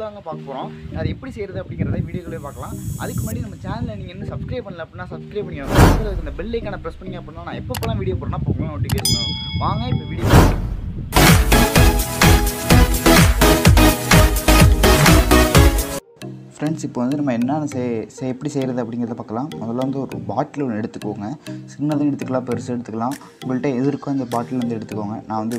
தாங்க பார்க்க போகிறோம். அது எப்படி செய்கிறது அப்படிங்கிறத வீடியோக்குள்ளே பார்க்கலாம். அதுக்கு முன்னாடி நம்ம சேனலை நீங்கள் இன்னும் சப்ஸ்கிரைப் பண்ணல அப்படின்னா சப்ஸ்கிரைப் பண்ணிக்கோங்க. இந்த பெல் ஐக்கானை ப்ரெஸ் பண்ணி அப்படின்னா நான் எப்போலாம் வீடியோ போடுறேன்னா அப்போ நோட்டிஃபிகேஷன் வரும். வாங்க இப்போ வீடியோ ஃப்ரெண்ட்ஸ். இப்போ வந்து நம்ம என்னென்ன எப்படி செய்கிறது அப்படிங்கிறத பார்க்கலாம். முதல்ல வந்து ஒரு பாட்டில் ஒன்று எடுத்துக்கோங்க. சின்னதும் எடுத்துக்கலாம், பெருசு எடுத்துக்கலாம். உங்கள்கிட்ட எது இருக்கோ அந்த பாட்டில் வந்து எடுத்துக்கோங்க. நான் வந்து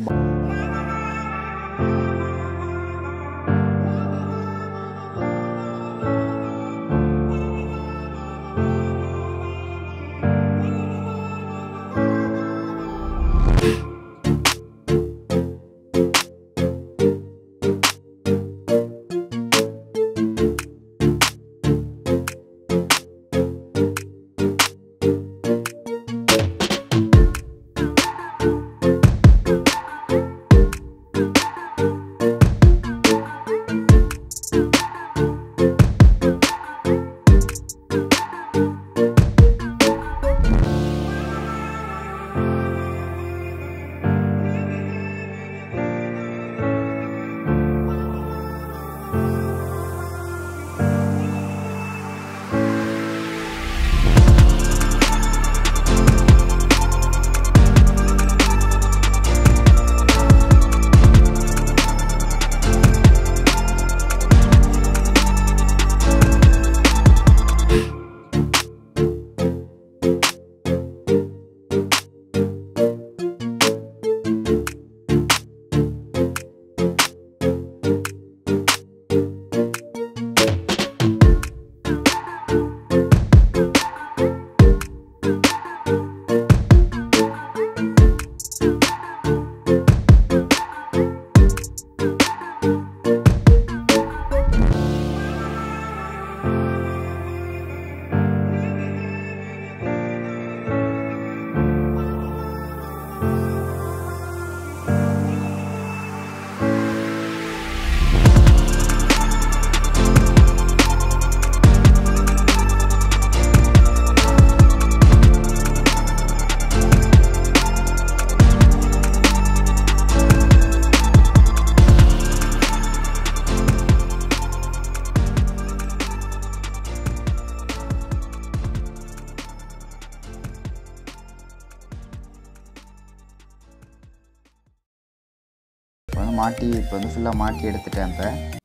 மாட்டி இப்போ வந்து ஃபுல்லாக மாட்டி எடுத்துட்டேன். இப்போ